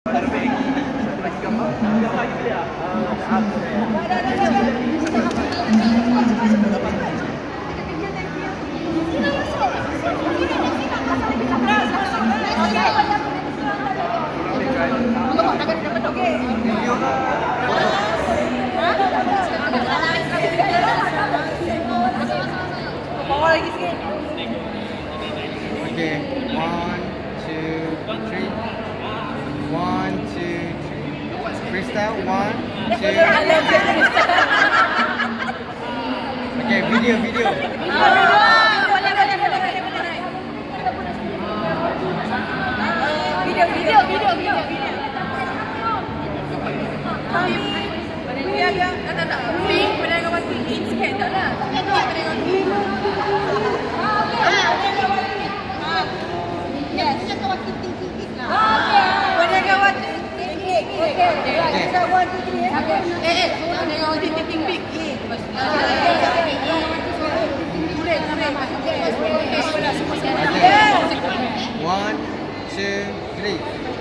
Okay, 1, 2, 3. 1, 2, 3. Freestyle, 1, 2. Okay, video. One, two, three.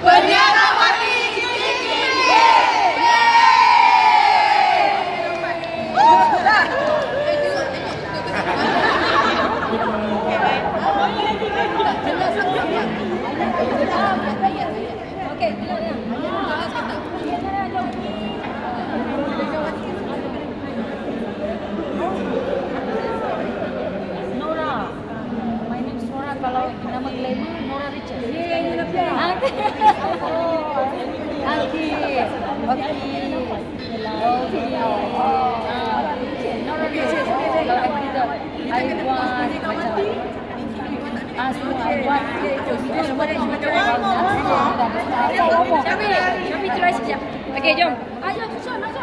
Nora, my name is Nora. Kalau nama glamour Nora Richard. Nora Richard. Kalau actor, I want macam Kami try sekejap. Okey, jom. Ayo, masuk.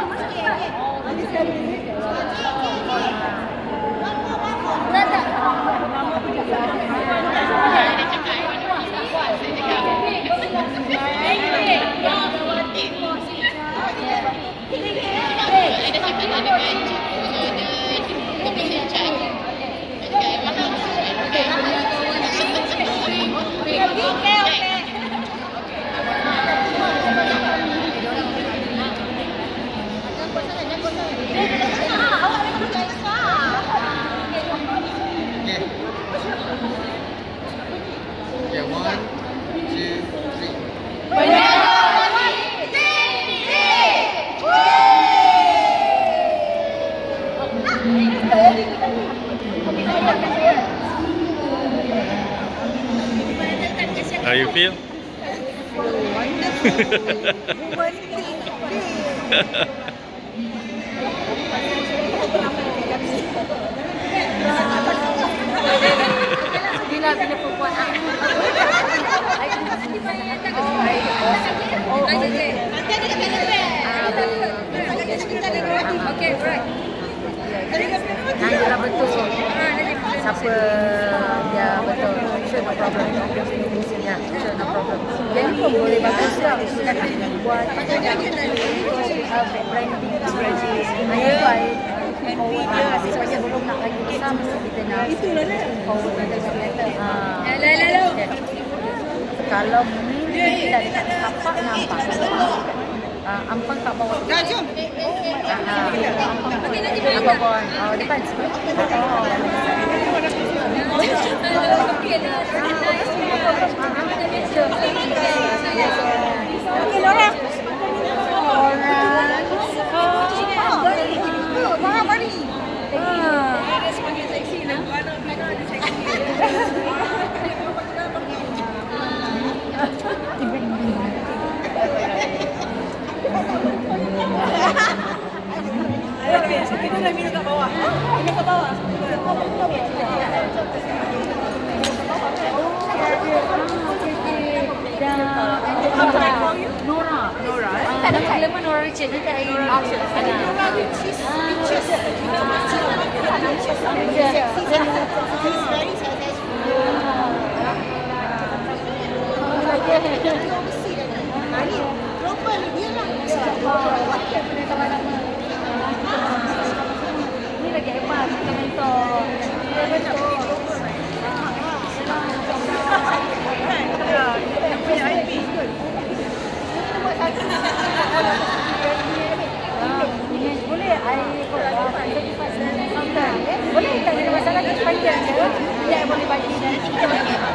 Okay, 1, 2, 3. How you feel? Bila perempuan okay, right. Nanti betul. Siapa dia betul. Sure, no problem. Ya, sure, no problem. Jadi pun boleh bagus lah. Buat branding strategy. Dia sebenarnya belum nak lagi besar, mesti kita nak forward kita letter. Kalau mungkin kita dekat tapak nampak. Ampang kat bawah. Dah jom. Ampang bawah. Oh, depan. Okey, Laura. Mari. Ada sebagai seksi dan mana ada seksi. Kita dah minum kat bawah. Minum kat bawah. Nora. Tak ada nama Nora Richard. Dia tak ada Nora Richard. Ini lagi hebat kita mentor. Dia punya IP. Image boleh. Boleh tak ada masalah. Kita panjang je. Tidak boleh bagi.